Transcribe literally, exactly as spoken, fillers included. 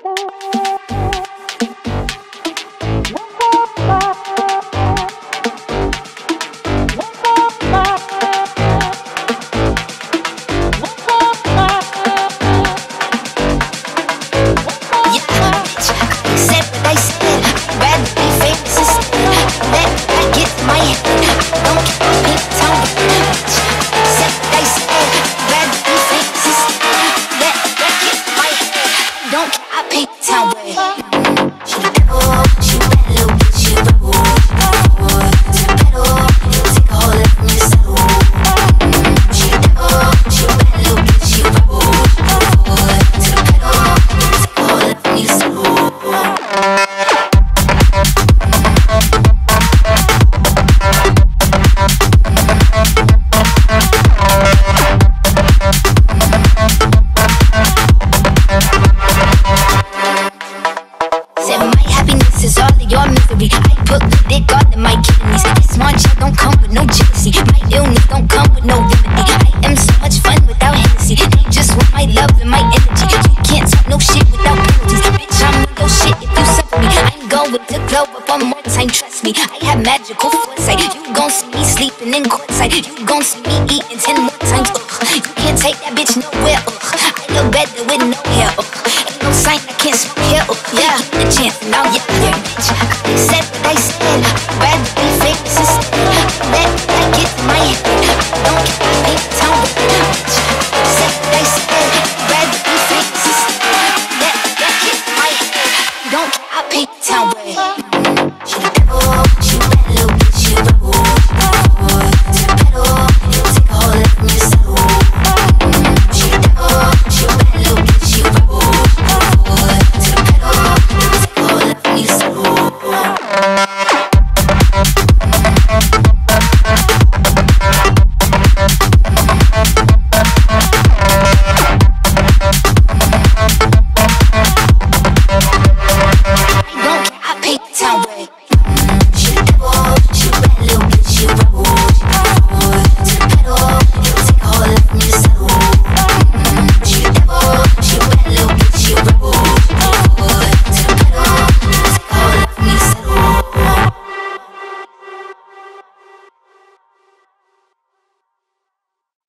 Magical foresight. You gon' see me sleeping in courtside. You gon' see me eating ten more times. Ugh. You can't take that bitch nowhere. Ugh. I look better with no hair. Ugh. Ain't no sign I can't smoke hair. Ugh. Yeah, give me the chance and I'll get there, bitch. I said what I said. I'd rather be famous instead. Let that get in my head. I don't care. I ain't town with it, bitch. I said what I said. I'd rather be famous instead. Let that get in my head. I don't care. I paint the town with it. She the devil. She bad little bitch. She the rebel. To the pedal. It'll take a whole lot from your soul. She the devil. She bad little bitch. She the rebel. To the pedal. It'll take a whole lot from your soul. I don't care. I paint the town red. She the devil.